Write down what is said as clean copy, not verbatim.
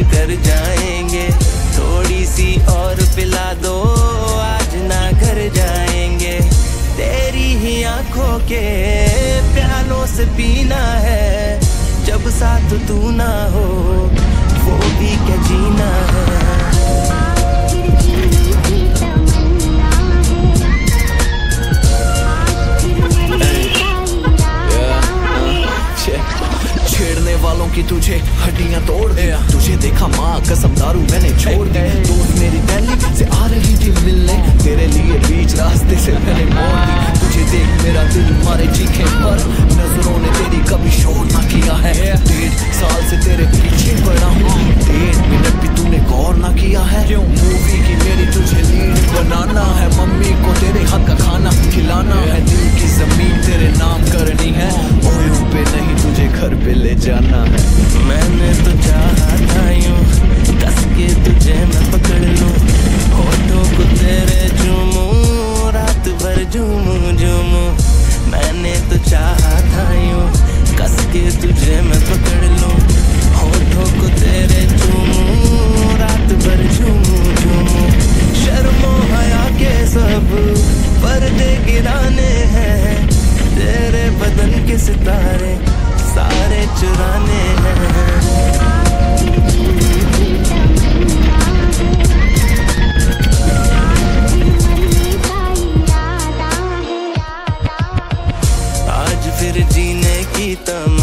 कर जाएंगे। थोड़ी सी और पिला दो, आज ना घर जाएंगे। तेरी ही आंखों के प्यालों से पीना है, जब साथ तू ना हो वो भी क्या जीना है। छेड़ने वालों की तुझे हड्डियां तोड़ दे, तुझे देखा माँ कसम दारू मैंने छोड़ दी। दोस्त मेरी दिल्ली से आ रही थी मिलने, तेरे लिए बीच रास्ते से मैंने मोड़ दी। तुझे देख मेरा दिल मारे चीखे पर, नजरों ने तेरी कभी शोर ना किया है। 1.5 साल से तेरे पीछे पड़ा हूँ, 1 मिनट भी तूने गौर ना किया है। क्यों मूवी की मेरी तुझे लीड बनाना है, मम्मी को तेरे हाथ का खाना खिलाना है। दिल की जमीन तेरे नाम करनी है, ओयों पे नहीं तुझे घर पे ले जाना है। मैंने तो चाहा था यूं कस के तुझे मैं पकड़ लूं, होठों को तेरे चूमूं, रात भर झूमूं झूमूं। मैंने तो चाहा था यूं कस के तुझे मैं पकड़ लूं, होठों को तेरे चूमूं, रात भर झूमूं झूमूं। शर्मो हया के सब पर्दे गिराने हैं, तेरे बदन के सितारे सारे चुराने हैं। आज फिर जीने की तमन्ना